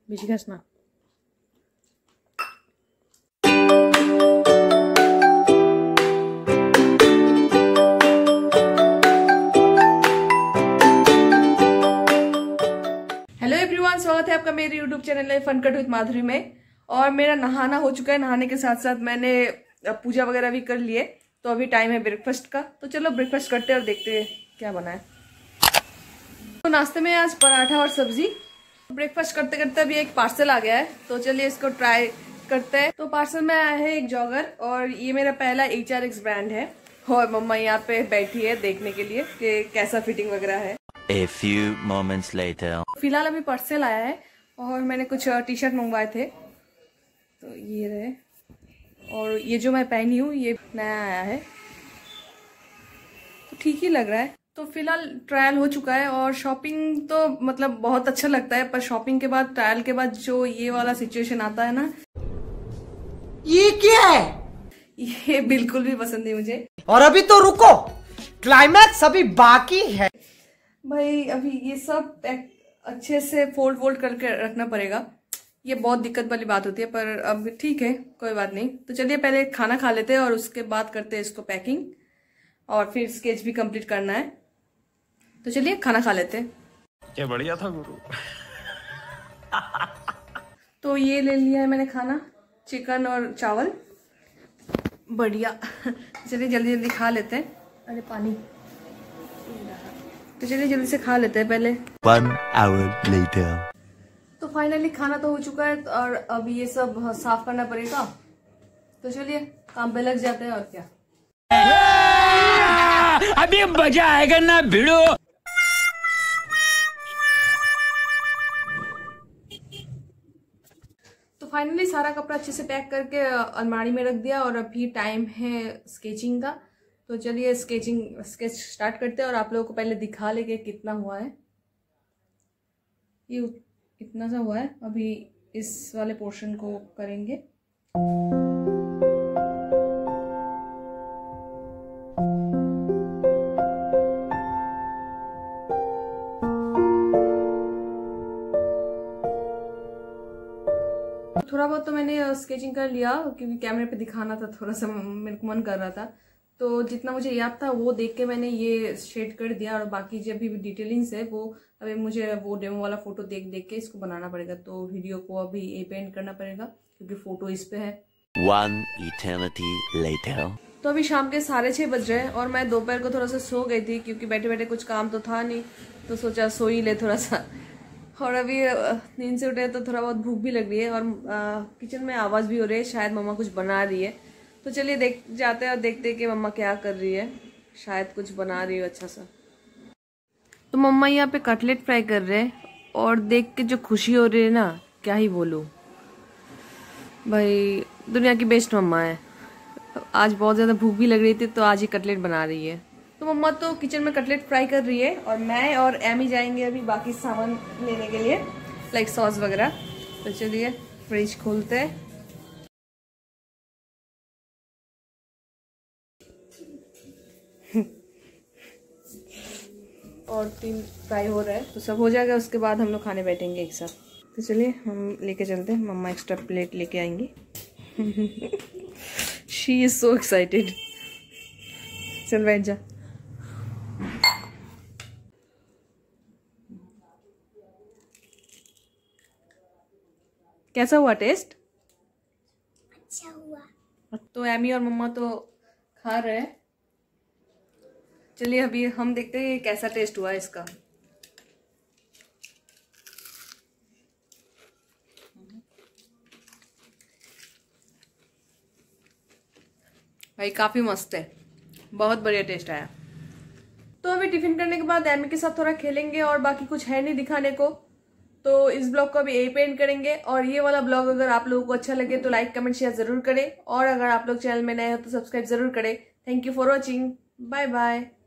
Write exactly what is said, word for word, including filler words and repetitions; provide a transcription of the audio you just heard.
बीच घसना। Hello everyone, स्वागत है आपका मेरे YouTube channel fun cut with Madhuri में। और मेरा नहाना हो चुका है। नहाने के साथ साथ मैंने पूजा वगैरह भी कर लिए। तो अभी टाइम है ब्रेकफास्ट का। तो चलो ब्रेकफास्ट करते हैं और देखते हैं क्या बना है। तो नाश्ते में आज पराठा और सब्जी। ब्रेकफास्ट करते करते अभी एक पार्सल आ गया है, तो चलिए इसको ट्राई करते हैं। तो पार्सल में आया है एक जॉगर, और ये मेरा पहला एच आर एक्स ब्रांड है। और मम्मा यहाँ पे बैठी है देखने के लिए कि कैसा फिटिंग वगैरह है। A few moments later. फिलहाल अभी पार्सल आया है और मैंने कुछ टी शर्ट मंगवाए थे, तो ये रहे। और ये जो मैं पहनी हूँ ये नया आया है, तो ठीक ही लग रहा है। तो फिलहाल ट्रायल हो चुका है। और शॉपिंग तो मतलब बहुत अच्छा लगता है, पर शॉपिंग के बाद, ट्रायल के बाद जो ये वाला सिचुएशन आता है ना, ये क्या है? ये बिल्कुल भी पसंद नहीं मुझे। और अभी तो रुको, क्लाइमैक्स अभी बाकी है भाई। अभी ये सब अच्छे से फोल्ड वोल्ड करके रखना पड़ेगा। ये बहुत दिक्कत वाली बात होती है, पर अब ठीक है, कोई बात नहीं। तो चलिए पहले खाना खा लेते हैं और उसके बाद करते हैं इसको पैकिंग, और फिर स्केच भी कंप्लीट करना है। तो चलिए खाना खा लेते हैं। क्या बढ़िया था गुरु। तो ये ले लिया है मैंने खाना, चिकन और चावल, बढ़िया। चलिए जल्दी जल्दी खा लेते हैं। अरे पानी। तो चलिए जल्दी से खा लेते हैं पहले। One hour later. तो फाइनली खाना तो हो चुका है, और अब ये सब साफ करना पड़ेगा। तो चलिए काम पे लग जाते हैं, और क्या। अभी मजा आएगा ना भिड़ो। तो फाइनली सारा कपड़ा अच्छे से पैक करके अलमारी में रख दिया, और अभी टाइम है स्केचिंग का। तो चलिए स्केचिंग स्केच स्टार्ट करते हैं, और आप लोगों को पहले दिखा लेंगे कितना हुआ है। ये इतना सा हुआ है। अभी इस वाले पोर्शन को करेंगे। थोड़ा बहुत तो मैंने स्केचिंग कर लिया, क्योंकि कैमरे पे दिखाना था, थोड़ा सा मेरे को मन कर रहा था। तो जितना मुझे याद था वो देख के मैंने ये शेड कर दिया, और बाकी जो भी डिटेलिंग्स है वो अभी मुझे वो डेमो वाला फोटो देख देख के इसको बनाना पड़ेगा। तो वीडियो को अभी ए पेंट करना पड़ेगा, क्योंकि फोटो इस पे है। One eternity later. तो अभी शाम के साढ़े छह बज रहे हैं, और मैं दोपहर को थोड़ा सा सो गई थी, क्योंकि बैठे बैठे कुछ काम तो था नहीं, तो सोचा सो ही ले थोड़ा सा। और अभी नींद से उठे तो थोड़ा बहुत भूख भी लग रही है, और आ, किचन में आवाज़ भी हो रही है, शायद मम्मा कुछ बना रही है। तो चलिए देख जाते हैं और देखते हैं कि मम्मा क्या कर रही है। शायद कुछ बना रही हो अच्छा सा। तो मम्मा यहाँ पे कटलेट फ्राई कर रहे हैं, और देख के जो खुशी हो रही है ना, क्या ही बोलूँ भाई। दुनिया की बेस्ट मम्मा है। आज बहुत ज़्यादा भूख भी लग रही थी, तो आज ही कटलेट बना रही है। तो मम्मा तो किचन में कटलेट फ्राई कर रही है, और मैं और एमी जाएंगे अभी बाकी सामान लेने के लिए, लाइक सॉस वगैरह। तो चलिए फ्रिज खोलते हैं। और तीन फ्राई हो रहा है, तो सब हो जाएगा, उसके बाद हम लोग खाने बैठेंगे एक साथ। तो चलिए हम लेके चलते हैं। मम्मा एक्स्ट्रा प्लेट लेके आएंगी। She is so excited. चल बैठ जा। कैसा हुआ टेस्ट? अच्छा हुआ। तो एमी और मम्मा तो खा रहे हैं। चलिए अभी हम देखते हैं कैसा टेस्ट हुआ है इसका। भाई काफी मस्त है, बहुत बढ़िया टेस्ट आया। तो अभी टिफिन करने के बाद एमी के साथ थोड़ा खेलेंगे, और बाकी कुछ है नहीं दिखाने को। तो इस ब्लॉग को अभी यही पे एंड करेंगे। और ये वाला ब्लॉग अगर आप लोगों को अच्छा लगे तो लाइक कमेंट शेयर जरूर करें, और अगर आप लोग चैनल में नए हो तो सब्सक्राइब जरूर करें। Thank you for watching. Bye bye.